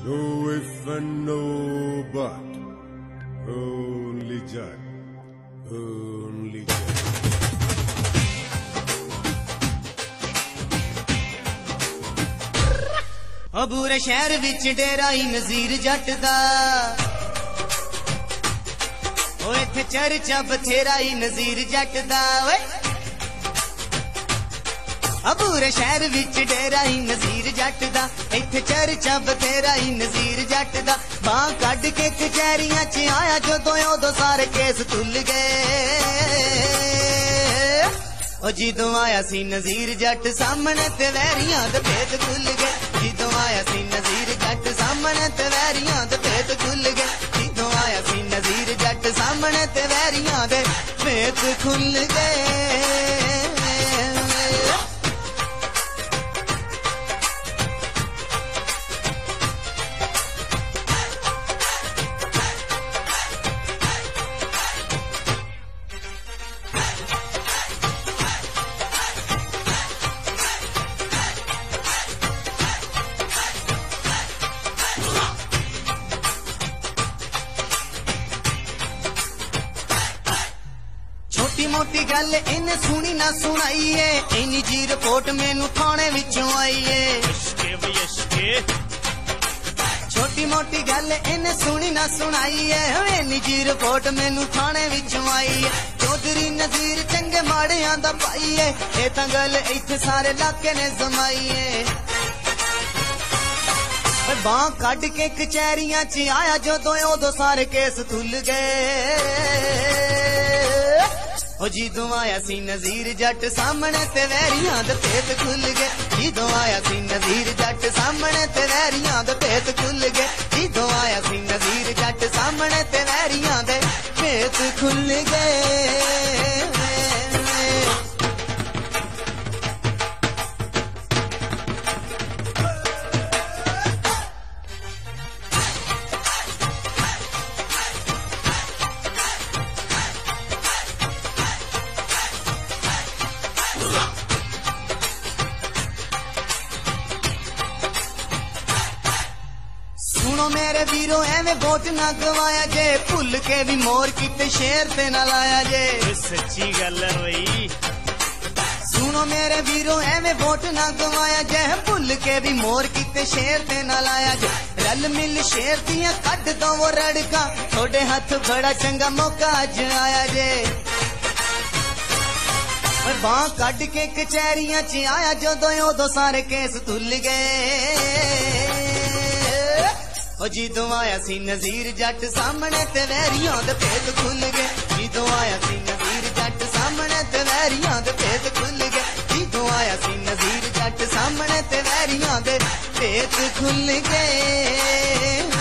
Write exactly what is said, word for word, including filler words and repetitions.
No if and no but, only Jat, only Jat. अबूरे शहर विच डेरा ही नज़ीर जट दा ओए इत्थे चर्चा बथेरा ही नज़ीर जट दा ओए अबूरे शहर विच डेरा ही नज़ीर जट दा इत्थे चर्चा बथेरा ही नज़ीर जट दा बां कढ के कचहरियां च आया जदों उदों सारे केस तुल गए ओ जिदों आया सी नज़ीर जट सामने ते वैरियां दे भेद खुल गए जिदों आया सी नज़ीर जट सामने ते वैरियां दे भेद खुल गए जिदों आया सी नज़ीर जट सामने ते वैरियां दे भेद खुल गए छोटी मोटी गल इन्हें सुनी ना सुनाई है इन्नी जी रिपोर्ट मैनू थाने विचों आई है छोटी मोटी गल इन्हें सुनी ना सुनाई है इन्नी जी रिपोर्ट मैनू थाने विचों आई है चौधरी नज़ीर चंगे माड़ियां दा भाई है ये तां गल इत्थे सारे इलाके ने जमाई है बां कढ के कचहरियां च आया जदों उदों सारे केस तुल गए ओ जिदों आया सी नज़ीर जट सामने ते वैरियां दे भेद खुल गए जिदों आया सी नज़ीर जट सामने ते वैरियां दे भेद खुल गए जिदों आया सी नज़ीर जट सामने ते वैरियां दे भेद खुल गए सुनो मेरे वीरो एवें वोट ना गवाया जे भुल के भी मोर किते शेर ते ना लाया जे सच्ची गल है भाई सुनो मेरे वीरो एवें वोट ना गवाया जे भुल के भी मोर किते शेर ते ना लाया जे रल मिल शेर दियां कढ दो वो रड़का थोड़े हाथ बड़ा चंगा मौका अज आया जे बां कढ के कचहरियां च आया जदों उदों सारे केस तुल गए ओ जिदों आया सी नज़ीर जट सामने ते वैरियां दे भेद खुल गए जिदों आया सी नज़ीर जट सामने ते वैरियां दे भेद खुल गए जिदों आया सी नज़ीर जट सामने ते वैरियां दे भेद खुल गए।